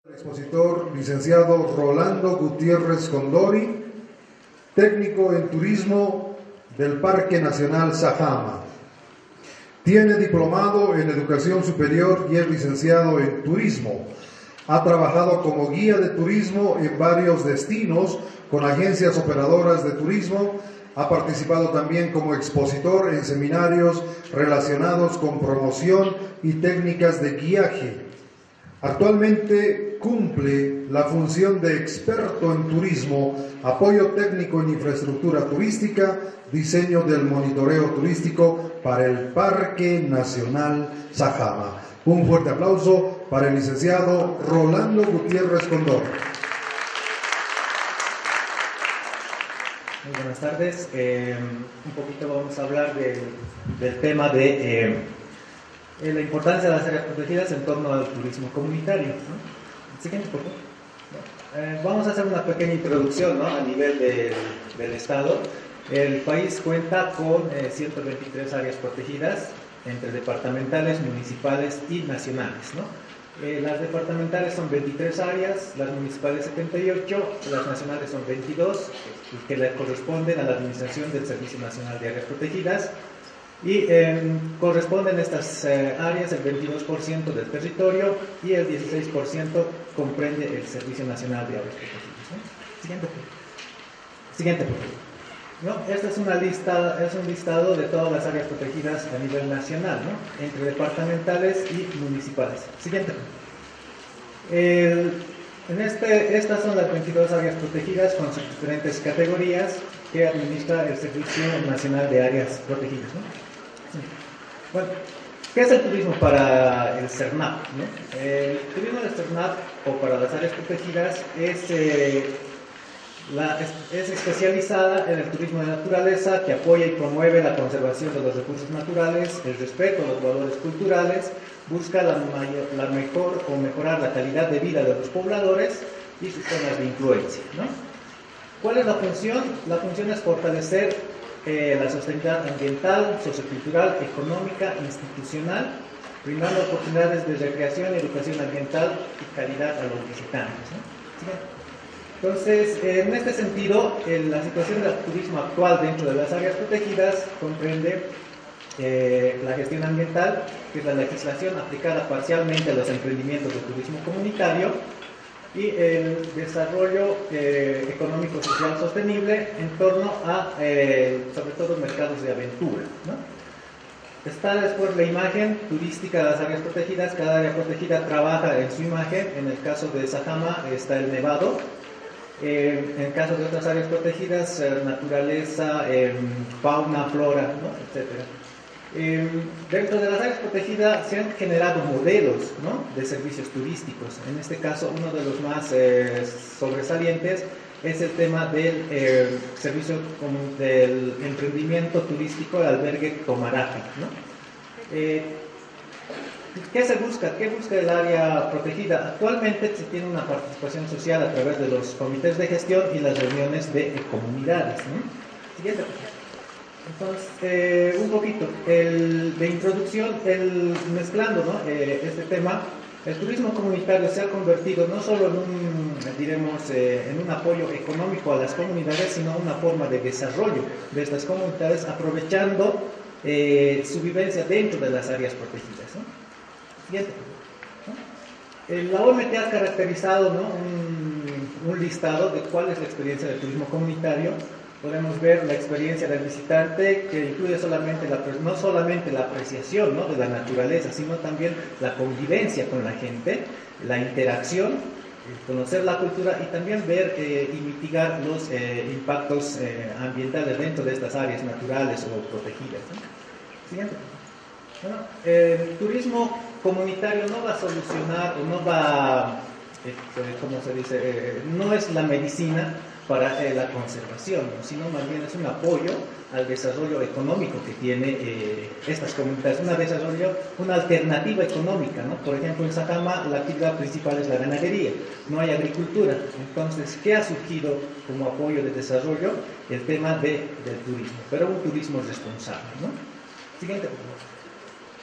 El expositor licenciado Rolando Gutiérrez Condori, técnico en turismo del Parque Nacional Sajama. Tiene diplomado en educación superior y es licenciado en turismo. Ha trabajado como guía de turismo en varios destinos con agencias operadoras de turismo. Ha participado también como expositor en seminarios relacionados con promoción y técnicas de guiaje. Actualmente cumple la función de experto en turismo, apoyo técnico en infraestructura turística, diseño del monitoreo turístico para el Parque Nacional Sajama. Un fuerte aplauso para el licenciado Rolando Gutiérrez Condori. Muy buenas tardes. Un poquito vamos a hablar del tema de la importancia de las áreas protegidas en torno al turismo comunitario, ¿no? Siguiente, por favor. Vamos a hacer una pequeña introducción, ¿no? A nivel del Estado. El país cuenta con 123 áreas protegidas entre departamentales, municipales y nacionales, ¿no? Las departamentales son 23 áreas, las municipales 78, las nacionales son 22, que le corresponden a la Administración del Servicio Nacional de Áreas Protegidas, y corresponden estas áreas el 22% del territorio y el 16% comprende el Servicio Nacional de Áreas Protegidas, ¿no? Siguiente, por favor. ¿No? Esta es una lista, es un listado de todas las áreas protegidas a nivel nacional, ¿no? Entre departamentales y municipales. Siguiente. Estas son las 22 áreas protegidas con sus diferentes categorías que administra el Servicio Nacional de Áreas Protegidas, ¿no? Sí. Bueno, ¿qué es el turismo para el CERNAP, ¿no? El turismo del CERNAP o para las áreas protegidas es especializada en el turismo de naturaleza que apoya y promueve la conservación de los recursos naturales, el respeto a los valores culturales, busca la mejor o mejorar la calidad de vida de los pobladores y sus zonas de influencia, ¿no? ¿Cuál es la función? La función es fortalecer la sostenibilidad ambiental, sociocultural, económica, institucional, brindando oportunidades de recreación y educación ambiental y calidad a los visitantes, ¿no? ¿Sí? Entonces, en este sentido, la situación del turismo actual dentro de las áreas protegidas comprende la gestión ambiental, que es la legislación aplicada parcialmente a los emprendimientos de turismo comunitario, y el desarrollo económico social sostenible en torno a, sobre todo, mercados de aventura, ¿no? Está después la imagen turística de las áreas protegidas. Cada área protegida trabaja en su imagen. En el caso de Sajama está el nevado. En el caso de otras áreas protegidas, naturaleza, fauna, flora, ¿no? Etcétera. Dentro de las áreas protegidas se han generado modelos, ¿no? De servicios turísticos. En este caso, uno de los más sobresalientes es el tema del servicio del emprendimiento turístico, el albergue Tomarapi, ¿no? ¿Qué se busca? ¿Qué busca el área protegida? Actualmente se tiene una participación social a través de los comités de gestión y las reuniones de comunidades, ¿no? Siguiente. Entonces, un poquito de introducción, mezclando, ¿no? Este tema, el turismo comunitario se ha convertido no solo en un apoyo económico a las comunidades, sino una forma de desarrollo de estas comunidades, aprovechando su vivencia dentro de las áreas protegidas, ¿no? Siguiente. La OMT ha caracterizado, ¿no? un listado de cuál es la experiencia del turismo comunitario. Podemos ver la experiencia del visitante, que incluye no solamente la apreciación, ¿no? De la naturaleza, sino también la convivencia con la gente, la interacción, conocer la cultura y también ver y mitigar los impactos ambientales dentro de estas áreas naturales o protegidas, ¿no? Siguiente. Bueno, el turismo comunitario no va a solucionar o no va, ¿cómo se dice? No es la medicina para la conservación, ¿no? Sino más bien es un apoyo al desarrollo económico que tiene estas comunidades, una alternativa económica, ¿no? Por ejemplo, en Sajama la actividad principal es la ganadería, no hay agricultura. Entonces, ¿qué ha surgido como apoyo de desarrollo? El tema del turismo, pero un turismo responsable, ¿no? Siguiente, por favor.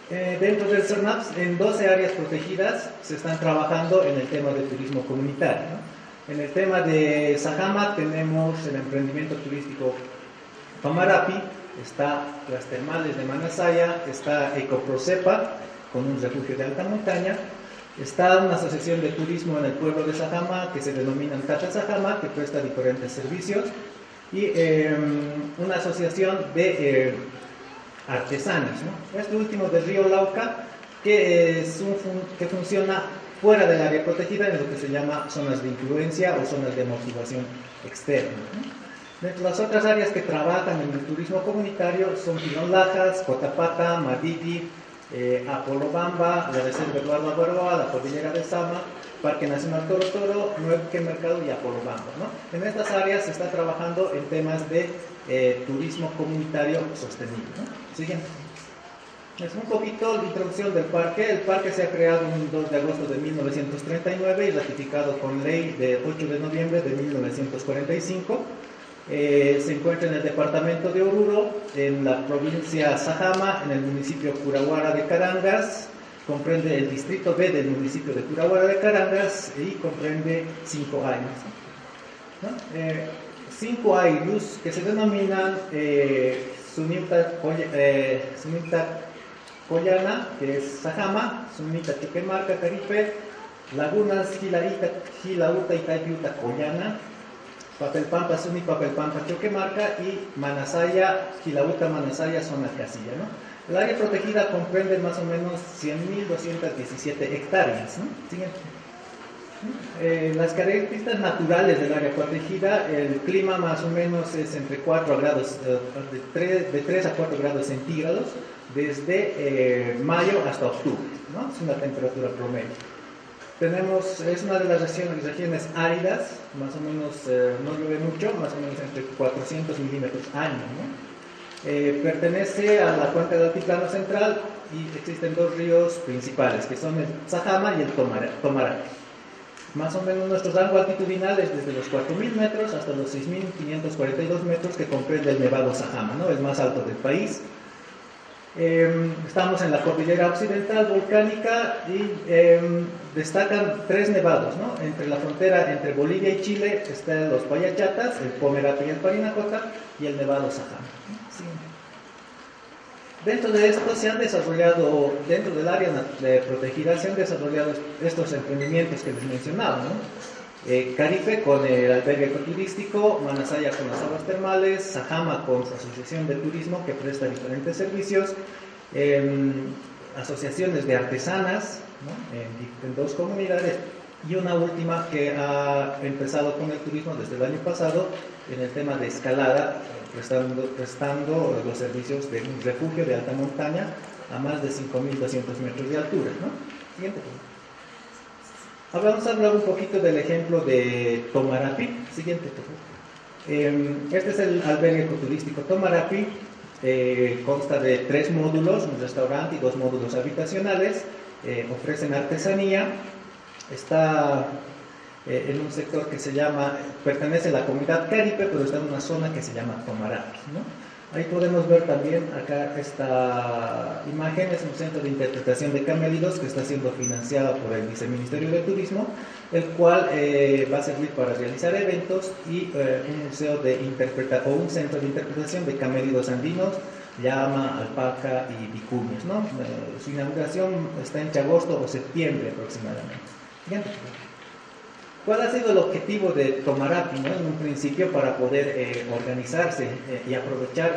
Dentro del CERNAPS, en 12 áreas protegidas, se están trabajando en el tema del turismo comunitario, ¿no? En el tema de Sajama tenemos el emprendimiento turístico Tomarapi, está las termales de Manasaya, está Ecoprocepa, con un refugio de alta montaña, está una asociación de turismo en el pueblo de Sajama, que se denomina Tata Sajama, que presta diferentes servicios, y una asociación de artesanos, ¿no? Este último del río Lauca, que funciona fuera del área protegida en lo que se llama zonas de influencia o zonas de amortiguación externa, ¿no? Dentro de las otras áreas que trabajan en el turismo comunitario son Pilón Lajas, Cotapata, Madidi, Apolobamba, la Reserva Eduardo Abaroa, la Cordillera de Sama, Parque Nacional Toro Toro, Nuevo Mercado y Apolobamba, ¿no? En estas áreas se está trabajando en temas de turismo comunitario sostenible, ¿no? Siguiente. Es un poquito la introducción del parque. El parque se ha creado el 2 de agosto de 1939 y ratificado con ley de 8 de noviembre de 1945. Se encuentra en el departamento de Oruro, en la provincia Sajama, en el municipio Curahuara de Carangas. Comprende el distrito B del municipio de Curahuara de Carangas y comprende 5 años, ¿no? 5 aylus que se denominan Sunita Collana, que es Sajama, Sunita Choquemarca, Caripe, Lagunas Gilauta y Tayuta Collana, Papelpampa Suni, Papelpampa Choquemarca y Manasaya, Gilauta Manasaya, zona Casilla, ¿no? El área protegida comprende más o menos 100.217 hectáreas, ¿no? Siguiente. Las características naturales del área protegida, el clima más o menos es entre 4 grados, de 3 a 4 grados centígrados, desde mayo hasta octubre, ¿no? Es una temperatura promedio. Es una de las regiones áridas, más o menos no llueve mucho, más o menos entre 400 milímetros año, ¿no? Pertenece a la cuenca del Altiplano Central y existen 2 ríos principales, que son el Sajama y el Tomarapi. Más o menos nuestro rango altitudinal es desde los 4.000 metros hasta los 6.542 metros, que comprende el Nevado Sajama, ¿no? El más alto del país. Estamos en la cordillera occidental volcánica y destacan 3 nevados, ¿no? Entre la frontera entre Bolivia y Chile están los Payachatas, el Pomerape y el Parinacota, y el Nevado Sajama. Sí. Dentro de esto se han desarrollado, dentro del área protegida, se han desarrollado estos emprendimientos que les mencionaba, ¿no? Caripe con el albergue ecoturístico, Manasaya con las aguas termales, Sajama con su asociación de turismo que presta diferentes servicios, asociaciones de artesanas, ¿no? En 2 comunidades, y una última que ha empezado con el turismo desde el año pasado en el tema de escalada, prestando los servicios de un refugio de alta montaña a más de 5.200 metros de altura, ¿no? Siguiente. Vamos a hablar un poquito del ejemplo de Tomarapi. Siguiente. Este es el albergue ecoturístico Tomarapi. Consta de 3 módulos, un restaurante y 2 módulos habitacionales. Ofrecen artesanía. Está en un sector que pertenece a la comunidad Caripe, pero está en una zona que se llama Tomarapi, ¿no? Ahí podemos ver también, acá esta imagen, es un centro de interpretación de camélidos que está siendo financiado por el Viceministerio de Turismo, el cual va a servir para realizar eventos y un museo un centro de interpretación de camélidos andinos, llama, alpaca y vicuñas, ¿no? Su inauguración está entre agosto o septiembre aproximadamente. Siguiente. ¿Cuál ha sido el objetivo de Tomarapi, ¿no? En un principio, para poder organizarse y aprovechar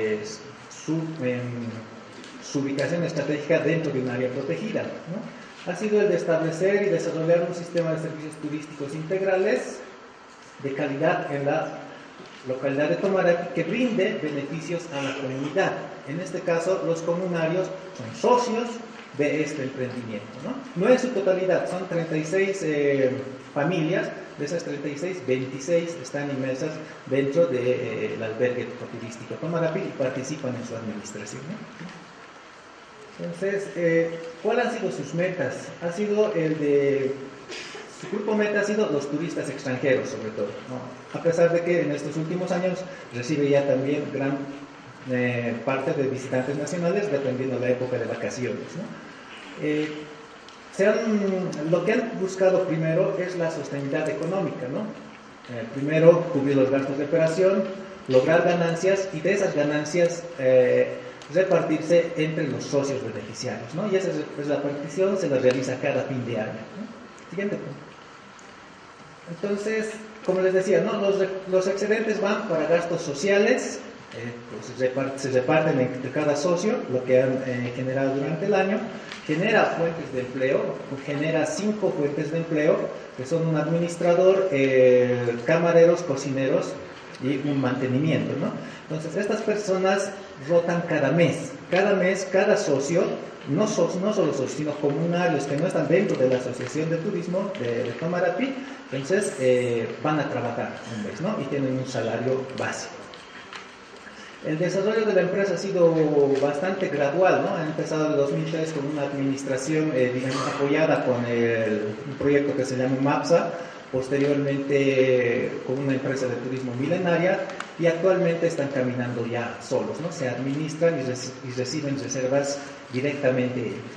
su ubicación estratégica dentro de un área protegida, ¿no? Ha sido el de establecer y desarrollar un sistema de servicios turísticos integrales de calidad en la localidad de Tomarapi que brinde beneficios a la comunidad. En este caso, los comunarios son socios de este emprendimiento, ¿no? No en su totalidad, son 36 familias. De esas 36, 26 están inmersas dentro del albergue ecoturístico Tomarapi y participan en su administración, ¿no? Entonces, ¿cuáles han sido sus metas? Su grupo meta ha sido los turistas extranjeros, sobre todo, ¿no? A pesar de que en estos últimos años recibe ya también gran parte de visitantes nacionales dependiendo de la época de vacaciones, ¿no? Lo que han buscado primero es la sostenibilidad económica, ¿no? Primero, cubrir los gastos de operación, lograr ganancias y de esas ganancias repartirse entre los socios beneficiarios, ¿no? Y esa es la partición, se la realiza cada fin de año, ¿no? Siguiente punto. Entonces, como les decía, ¿no? Los excedentes van para gastos sociales, pues se reparten entre cada socio, lo que han generado durante el año, genera fuentes de empleo, genera 5 fuentes de empleo, que son un administrador, camareros, cocineros y un mantenimiento, ¿no? Entonces, estas personas rotan cada mes, cada socio, no solo socios, sino comunarios que no están dentro de la asociación de turismo de Tomarapi, entonces van a trabajar un mes, ¿no? Y tienen un salario básico. El desarrollo de la empresa ha sido bastante gradual, ¿no? Ha empezado en 2003 con una administración, digamos, apoyada con un proyecto que se llama MAPSA, posteriormente con una empresa de turismo milenaria, y actualmente están caminando ya solos, ¿no? Se administran y reciben reservas directamente ellos.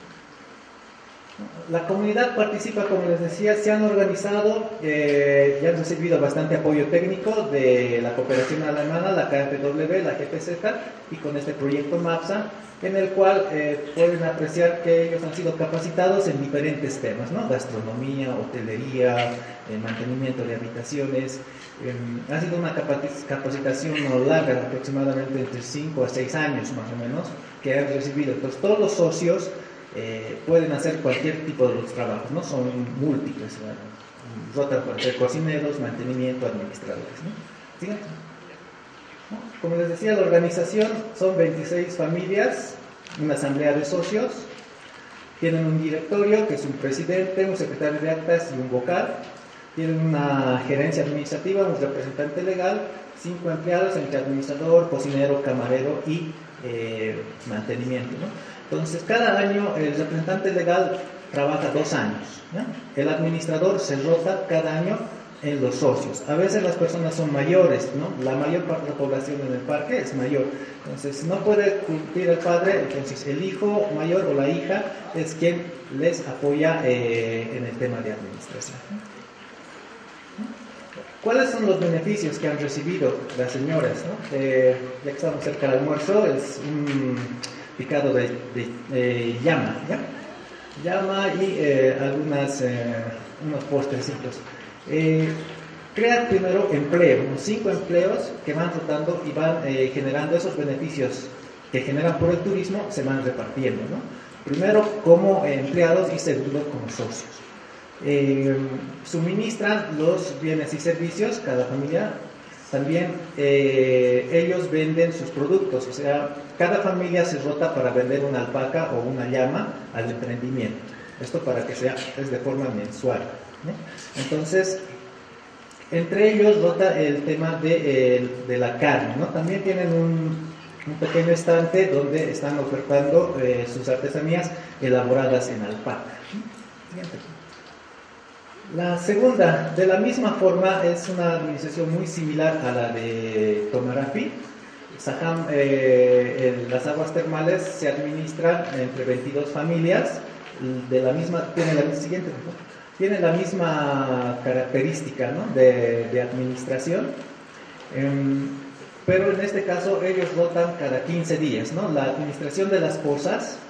La comunidad participa, como les decía, se han organizado, ya han recibido bastante apoyo técnico de la cooperación alemana, la KfW, la GPZ, y con este proyecto MAPSA, en el cual pueden apreciar que ellos han sido capacitados en diferentes temas, ¿no? Gastronomía, hotelería, mantenimiento de habitaciones. Ha sido una capacitación larga, aproximadamente entre 5 a 6 años más o menos, que han recibido. Entonces, todos los socios pueden hacer cualquier tipo de los trabajos, ¿no? Son múltiples, ¿no? Rotan para ser cocineros, mantenimiento, administradores, ¿no? ¿Siguiente? ¿No? Como les decía, la organización son 26 familias, una asamblea de socios, tienen un directorio que es un presidente, un secretario de actas y un vocal, tienen una gerencia administrativa, un representante legal, 5 empleados entre administrador, cocinero, camarero y mantenimiento, ¿no? Entonces, cada año el representante legal trabaja 2 años, ¿no? El administrador se rota cada año en los socios. A veces las personas son mayores, ¿no? La mayor parte de la población en el parque es mayor. Entonces, no puede cumplir el padre, entonces el hijo mayor o la hija es quien les apoya en el tema de administración. ¿Cuáles son los beneficios que han recibido las señoras, ¿no? Ya que estamos cerca del almuerzo, es un picado de llama, ¿ya? Llama y unos postrecitos. Crea primero empleo, unos 5 empleos que van rotando y van generando esos beneficios que generan por el turismo, se van repartiendo, ¿no? Primero como empleados y segundo como socios. Suministran los bienes y servicios, cada familia. También ellos venden sus productos, o sea, cada familia se rota para vender una alpaca o una llama al emprendimiento. Esto para que es de forma mensual, ¿no? Entonces, entre ellos rota el tema de la carne, ¿no? También tienen un pequeño estante donde están ofertando sus artesanías elaboradas en alpaca. Siguiente. La segunda, de la misma forma, es una administración muy similar a la de Tomarapi. Saham, las aguas termales se administran entre 22 familias, tiene la misma característica, ¿no? de administración, pero en este caso ellos rotan cada 15 días, ¿no? La administración de las pozas